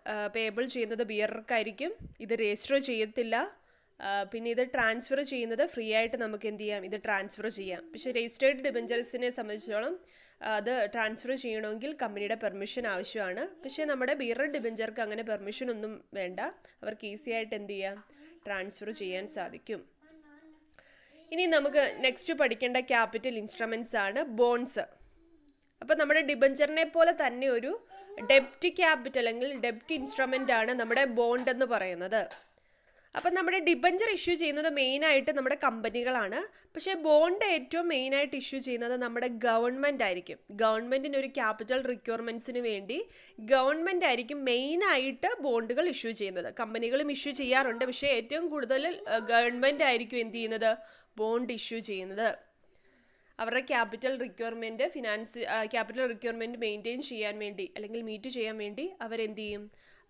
Payable ചെയ്യുന്നത് ബിയർക്കായിരിക്കും. ഇത് register ചെയ്യത്തില്ല. പിന്നെ ഇത് ട്രാൻസ്ഫർ ചെയ്യുന്നത് ഫ്രീ ആയിട്ട് നമുക്ക് എന്ത് ചെയ്യാം, ഇത് ട്രാൻസ്ഫർ ചെയ്യാം. പക്ഷേ രജിസ്റ്റേർഡ് ഡിബഞ്ചേഴ്സിനെ സംബന്ധിച്ചോളം അത് ട്രാൻസ്ഫർ ചെയ്യണമെങ്കിൽ കമ്പനിയുടെ പെർമിഷൻ ആവശ്യമാണ്. പക്ഷേ നമ്മുടെ ബിയറർ ഡിബഞ്ചർക്ക് അങ്ങനെ പെർമിഷൻ ഒന്നും വേണ്ട. അവർക്ക് ഈസി ആയിട്ട് എന്ത് ചെയ്യാം, ട്രാൻസ്ഫർ ചെയ്യാൻ സാധിക്കും. ഇനി നമുക്ക് നെക്സ്റ്റ് പഠിക്കേണ്ട ക്യാപിറ്റൽ ഇൻസ്ട്രുമെൻറ്റ്സ് ആണ് ബോൺസ്. അപ്പോൾ നമ്മുടെ ഡിബഞ്ചറിനെ പോലെ തന്നെ ഒരു ഡെപ്റ്റ് ക്യാപിറ്റൽ അല്ലെങ്കിൽ ഡെപ്റ്റ് ഇൻസ്ട്രുമെൻ്റ് ആണ് നമ്മുടെ ബോണ്ട് എന്ന് പറയുന്നത്. അപ്പം നമ്മുടെ ഡിബഞ്ചർ ഇഷ്യൂ ചെയ്യുന്നത് മെയിനായിട്ട് നമ്മുടെ കമ്പനികളാണ്. പക്ഷേ ബോണ്ട് ഏറ്റവും മെയിനായിട്ട് ഇഷ്യൂ ചെയ്യുന്നത് നമ്മുടെ ഗവൺമെൻറ് ആയിരിക്കും. ഗവൺമെൻറ്റിന് ഒരു ക്യാപിറ്റൽ റിക്വയർമെൻറ്റ്സിന് വേണ്ടി ഗവൺമെൻറ് ആയിരിക്കും മെയിനായിട്ട് ബോണ്ടുകൾ ഇഷ്യൂ ചെയ്യുന്നത്. കമ്പനികളും ഇഷ്യൂ ചെയ്യാറുണ്ട്, പക്ഷേ ഏറ്റവും കൂടുതൽ ഗവൺമെൻറ് ആയിരിക്കും എന്ത് ചെയ്യുന്നത്, ബോണ്ട് ഇഷ്യൂ ചെയ്യുന്നത്. അവരുടെ ക്യാപിറ്റൽ റിക്വയർമെൻറ്റ് മെയിൻറ്റെയിൻ ചെയ്യാൻ വേണ്ടി അല്ലെങ്കിൽ മീറ്റ് ചെയ്യാൻ വേണ്ടി അവരെന്ത് ചെയ്യും,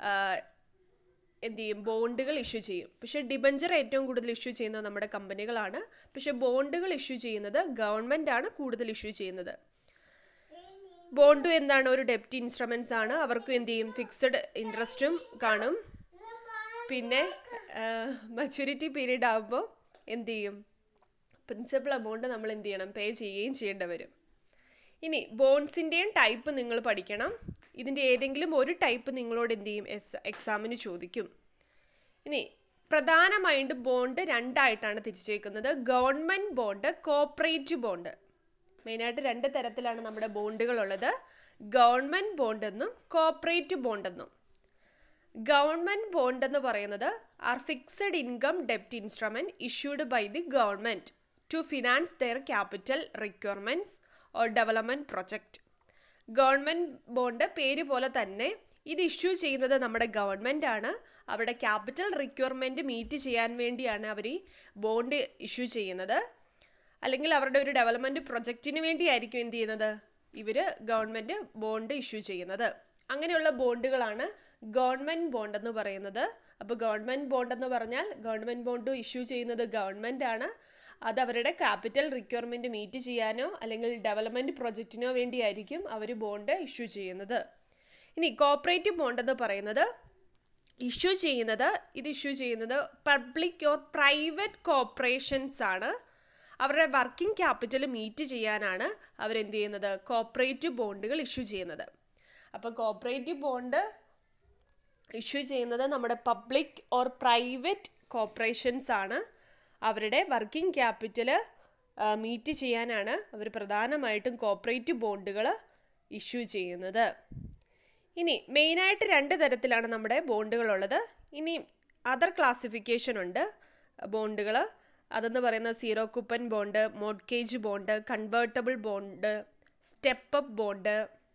ബോണ്ടുകൾ ഇഷ്യൂ ചെയ്യും. പക്ഷേ ഡിബഞ്ചർ ഏറ്റവും കൂടുതൽ ഇഷ്യൂ ചെയ്യുന്നത് നമ്മുടെ കമ്പനികളാണ്. പക്ഷേ ബോണ്ടുകൾ ഇഷ്യൂ ചെയ്യുന്നത് ഗവൺമെൻറ് ആണ് കൂടുതൽ ഇഷ്യൂ ചെയ്യുന്നത്. ബോണ്ട് എന്താണ്, ഒരു ഡെപ്റ്റ് ഇൻസ്ട്രുമെൻറ്റ്സ് ആണ്. അവർക്കും എന്ത് ചെയ്യും, ഫിക്സഡ് ഇൻട്രസ്റ്റും കാണും. പിന്നെ മച്യൂരിറ്റി പീരീഡ് ആകുമ്പോൾ എന്ത് ചെയ്യും, പ്രിൻസിപ്പൽ എമൗണ്ട് നമ്മൾ എന്ത് ചെയ്യണം, പേ ചെയ്യുകയും ചെയ്യേണ്ടി വരും. ഇനി ബോൺസിൻ്റെയും ടൈപ്പ് നിങ്ങൾ പഠിക്കണം. ഇതിൻ്റെ ഏതെങ്കിലും ഒരു ടൈപ്പ് നിങ്ങളോട് എന്ത് ചെയ്യും, എക്സാമിന് ചോദിക്കും. ഇനി പ്രധാനമായിട്ടും ബോണ്ട് രണ്ടായിട്ടാണ് തിരിച്ചേക്കുന്നത്, ഗവൺമെൻറ് ബോണ്ട്, കോർപ്പറേറ്റ് ബോണ്ട്. മെയിനായിട്ട് രണ്ട് തരത്തിലാണ് നമ്മുടെ ബോണ്ടുകളുള്ളത്, ഗവൺമെൻറ് ബോണ്ട് എന്നും കോർപ്പറേറ്റ് ബോണ്ട് എന്നും. ഗവൺമെൻറ് ബോണ്ട് എന്ന് പറയുന്നത് ആർ ഫിക്സഡ് ഇൻകം ഡെപ്റ്റ് instrument issued by the government to finance their capital requirements or development project. Government bond പേര് പോലെ തന്നെ ഇത് ഇഷ്യൂ ചെയ്യുന്നത് നമ്മുടെ ഗവൺമെൻറ് ആണ്. അവരുടെ ക്യാപിറ്റൽ റിക്വയർമെൻറ്റ് മീറ്റ് ചെയ്യാൻ വേണ്ടിയാണ് അവർ ഈ ബോണ്ട് ഇഷ്യൂ ചെയ്യുന്നത്. അല്ലെങ്കിൽ അവരുടെ ഒരു ഡെവലപ്മെൻറ്റ് പ്രൊജക്റ്റിന് വേണ്ടിയായിരിക്കും എന്ത് ചെയ്യുന്നത്, ഇവർ ഗവൺമെൻറ് ബോണ്ട് ഇഷ്യൂ ചെയ്യുന്നത്. അങ്ങനെയുള്ള ബോണ്ടുകളാണ് ഗവൺമെൻറ് ബോണ്ട് എന്ന് പറയുന്നത്. അപ്പോൾ ഗവൺമെൻറ് ബോണ്ട് എന്ന് പറഞ്ഞാൽ ഗവൺമെൻറ് ബോണ്ട് ഇഷ്യൂ ചെയ്യുന്നത് ഗവൺമെൻറ് ആണ്. അത് അവരുടെ ക്യാപിറ്റൽ റിക്വയർമെൻറ്റ് മീറ്റ് ചെയ്യാനോ അല്ലെങ്കിൽ ഡെവലപ്മെൻറ്റ് പ്രൊജക്റ്റിനോ വേണ്ടിയായിരിക്കും അവർ ബോണ്ട് ഇഷ്യൂ ചെയ്യുന്നത്. ഇനി കോർപ്പറേറ്റീവ് ബോണ്ട് എന്ന് പറയുന്നത് ഇഷ്യൂ ചെയ്യുന്നത് പബ്ലിക് ഓർ പ്രൈവറ്റ് കോർപ്പറേഷൻസ് ആണ്. അവരുടെ വർക്കിംഗ് ക്യാപിറ്റൽ മീറ്റ് ചെയ്യാനാണ് അവരെന്ത് ചെയ്യുന്നത്, കോർപ്പറേറ്റീവ് ബോണ്ടുകൾ ഇഷ്യൂ ചെയ്യുന്നത്. അപ്പോൾ കോർപ്പറേറ്റീവ് ബോണ്ട് ഇഷ്യൂ ചെയ്യുന്നത് നമ്മുടെ പബ്ലിക് ഓർ പ്രൈവറ്റ് കോർപ്പറേഷൻസ് ആണ്. അവരുടെ വർക്കിംഗ് ക്യാപിറ്റൽ മീറ്റ് ചെയ്യാനാണ് അവർ പ്രധാനമായിട്ടും കോർപ്പറേറ്റീവ് ബോണ്ടുകൾ ഇഷ്യൂ ചെയ്യുന്നത്. ഇനി മെയിനായിട്ട് രണ്ട് തരത്തിലാണ് നമ്മുടെ ബോണ്ടുകളുള്ളത്. ഇനി അതർ ക്ലാസിഫിക്കേഷൻ ഉണ്ട് ബോണ്ടുകൾ. അതെന്ന് പറയുന്നത് zero coupon bond, mortgage bond, convertible bond, step up bond,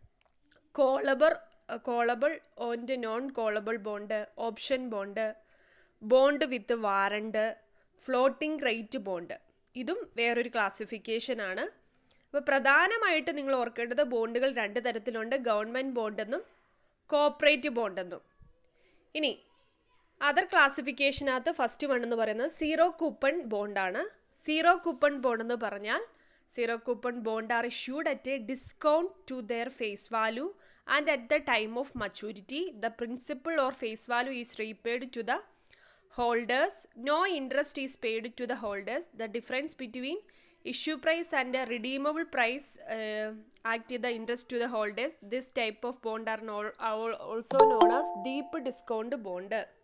callable and non callable bond, option bond, bond with warrant, floating rate bond. ഇതും വേറൊരു ക്ലാസിഫിക്കേഷനാണ്. അപ്പോൾ പ്രധാനമായിട്ട് നിങ്ങൾ ഓർക്കേണ്ടത് ബോണ്ടുകൾ രണ്ട് തരത്തിലുണ്ട്, ഗവൺമെൻറ് ബോണ്ടെന്നും കോർപ്പറേറ്റ് ബോണ്ടെന്നും. ഇനി അതർ ക്ലാസിഫിക്കേഷനകത്ത് ഫസ്റ്റ് വൺ എന്ന് പറയുന്നത് സീറോ കൂപ്പൺ ബോണ്ടാണ്. സീറോ കൂപ്പൺ ബോണ്ട് എന്ന് പറഞ്ഞാൽ zero coupon bond are issued at a discount to their face value and at the time of maturity the principal or face value is repaid to the holders. No interest is paid to the holders. The difference between issue price and the redeemable price act the interest to the holders. This type of bond are also known as deep discount bond.